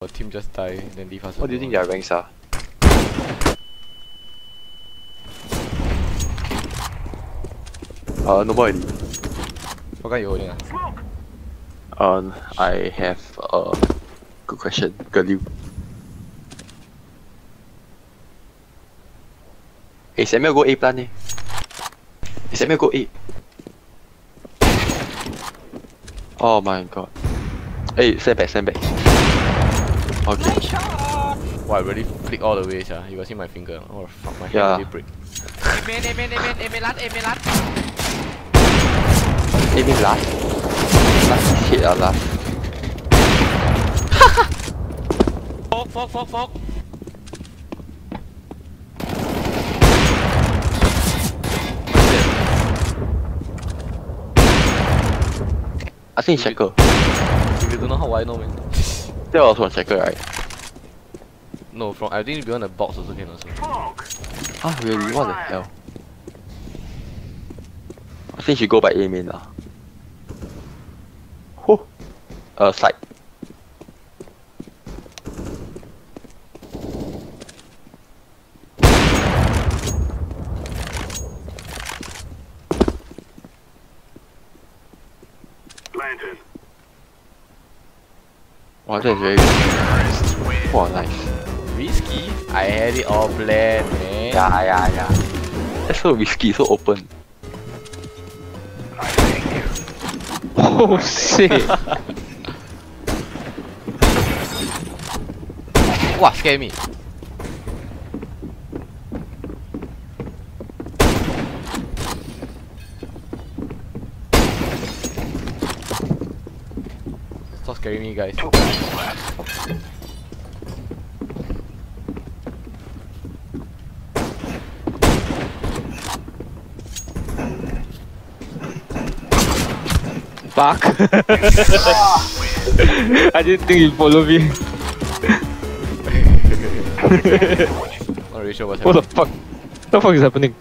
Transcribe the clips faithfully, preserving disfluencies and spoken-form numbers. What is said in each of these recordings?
Our team just die, then leave us. What do you think their ranks are? Uh, no more already. What gun you holding? Ah? Um, I have a good question. Galil. Hey, Samuel go A plan eh. Hey, Samuel go A. Oh my god. Hey, stand back, stand back. Okay. Wow, I really flick all the way, yeah. You got see my finger? Oh fuck, my hand Yeah. really break. Amen, amen, amen, amen, last, amen, last. Aiming last. Last hit ah last. Fog, fog, fog, fog. I think it's Shackle. If you don't know how I know, man. That was one Shackle, right? No, from I think beyond the box also can also. Ah, really? What the hell? I think she go by A main lah. Whew. Uh, side. Planted. Wow, that's very good. Wow, nice. Risky? I had it all planned, man. Yeah, yeah, yeah. That's so risky, so open. Oh shit! Wow, scare me. Stop scaring me, guys. Fuck! I didn't think you'd follow me. Not really sure what's What the happening. fuck? What the fuck is happening?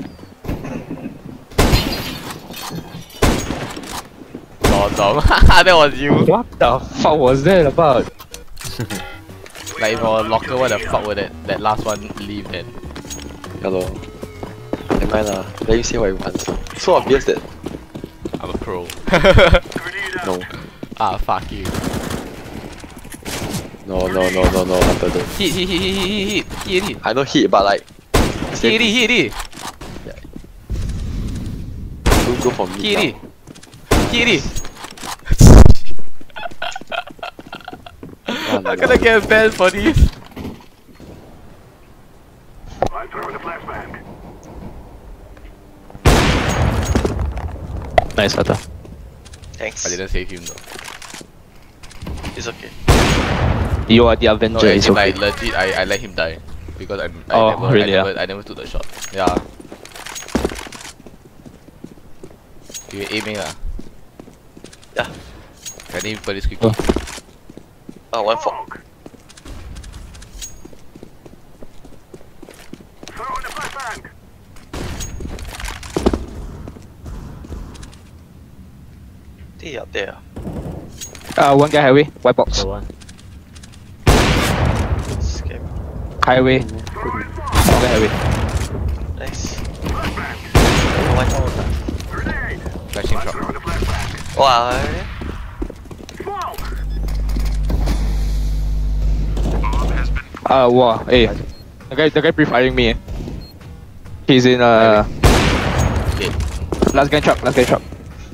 Awesome. That was you. What the fuck was that about? Like if I was locker, what the fuck would that, that last one leave then? Hello. Never mind lah. Let you say what you want. So obvious that. I'm a pro. No. Ah, fuck you. No, no, no, no, no, not the Hit, hit, hit, hit, hit, hit, hit, hit. I know hit, but like. Hit, hit, hit, hit. Don't go for me. Hit, hit. Hit, hit. I'm gonna get banned for this. I'm throwing a flashbang. Nice, Hata. Thanks. I didn't save him though. It's okay. You are the No, Avenger, as it's in, okay. like legit, I, I let him die because I, I Oh, never, really, I never, yeah? I never took the shot. Yeah. You aiming ah? Yeah. Can you put this quickly? Oh. Oh, one for. Throwing a flashbang. They up there. Uh, one guy highway, white box. So one. Scary. Highway. Throwing One fog. guy highway. Nice. Flashbang. One more. Grenade. Flashing I'm shot. throwing a flashbang. Wow. Smoke. Uh, wow, hey. The guy, the guy pre-firing me. eh. He's in, uh... Okay. Last guy truck, last guy truck.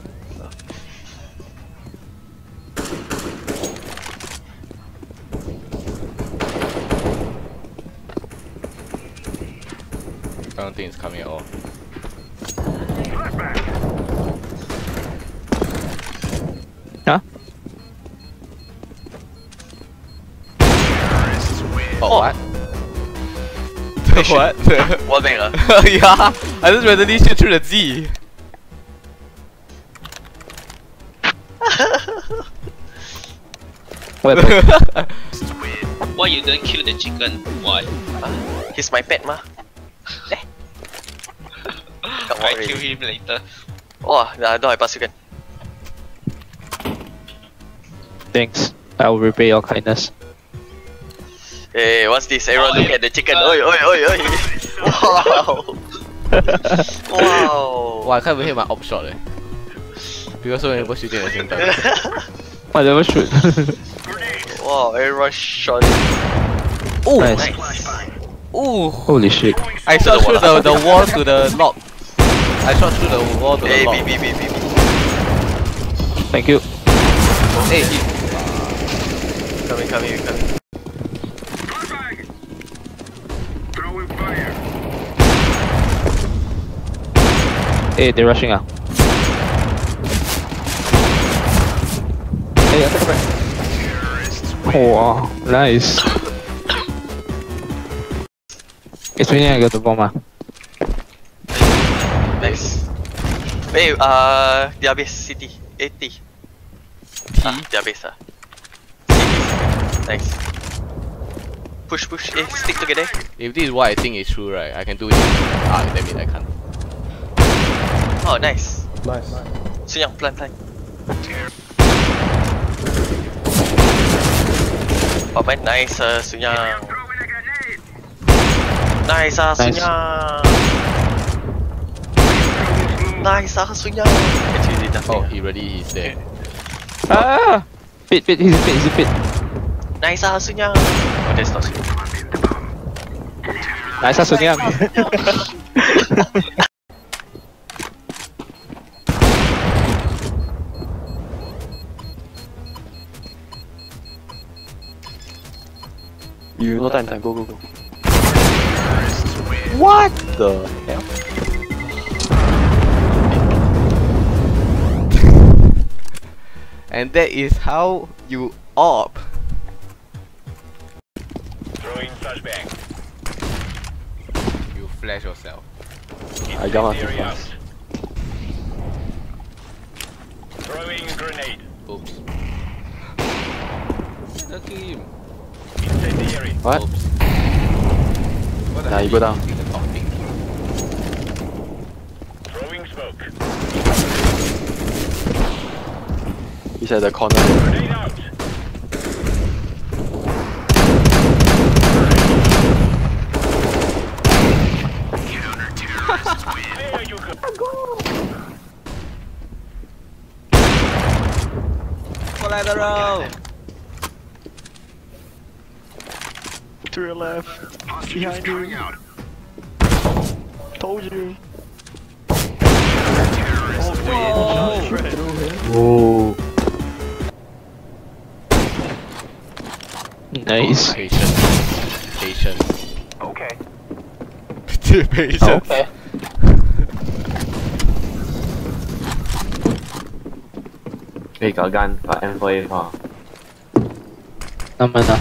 I don't think it's coming at all. Flashbang. Huh? Oh, what? What? One back ah. Yeah, I just randomly shoot through the Z. What? Why you don't kill the chicken? Why? Uh, he's my pet ma. Eh? I kill him later. Oh, nah, no, I pass you can. Thanks. I will repay your kindness. Hey, what's this? Everyone look at the chicken. Oi, oi, oi, oi. Wow. Wow. Wow, I can't even hit my op shot eh. Because so many people shooting at the same time. I never shoot. Wow, everyone shot it. Oh, Nice. Nice. ooh! Holy shit. I shot through the, the wall to the lock. I shot through the wall to the Hey, lock. B, B, B, B, B. Thank you. Hey, he, Coming, coming, coming. Flashbang. Throwing fire. Hey, they're rushing out. Hey, attack back. Oh, wow. Nice. It's me, I got the bomb. Ah. Nice. Wait, uh, their base, city, eighty. Ah, their base, ah. City, nice. Push, push, eh, stick together. if this is what I think is true, right, I can do it. Ah, damn it, I can't. Oh, nice. Nice. Sun Yang, plant, plant. Oh man, nice, uh, Sun Yang. Throwing a grenade. Nice, uh, Sun Nice. Yang. Nice, uh, Sun Yang. Actually, did nothing. Oh, he already he's there. Ah! Pit, pit, he's a pit, he's a pit. Nice, uh, Sun Yang. Oh, that's not Sun Yang. Nice, Sun Yang. You no time, time, go, go, go. What? The hell? And that is how you op. Throwing flashbang. You flash yourself. I jump out too Incendiary fast. out. Throwing grenade. Oops. Look at him. Incendiary. What? Oops. What the Nah, hell you go is down. he using the topic? Throwing smoke. He's at the corner. Grenade out. There you go. Collateral! To your left. Behind you. Told you. Oh. Nice. Patience. Patience. Okay. Patience. Okay. Hey, got gun, got M four A four. Naman na.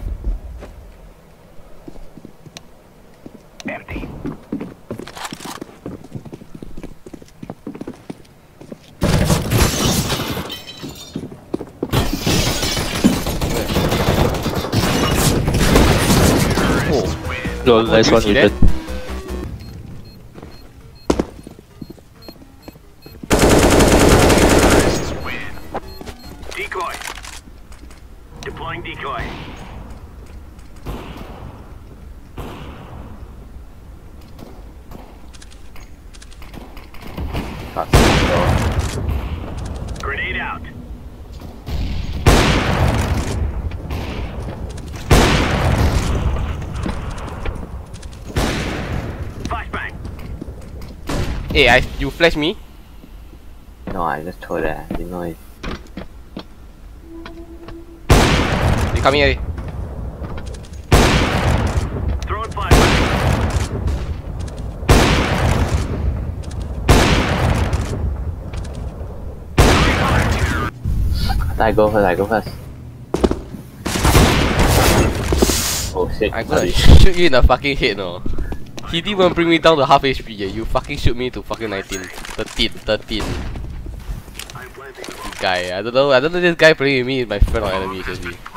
Empty. Lol, nice one see with that? it. Decoy. Deploying decoy. Got smoke Grenade out. Flashbang. Hey, I, you flash me? though. No, I just told that. I didn't know it. You come here. Throwing flashbang. I go first, I go first. Oh shit, I'm gonna sorry. shoot you in the fucking head, no. He didn't even bring me down to half H P yet. You fucking shoot me to fucking nineteen. thirteen, thirteen. I'm planting. Guy, I don't know, I don't know this guy playing with me is my friend or enemy, seriously.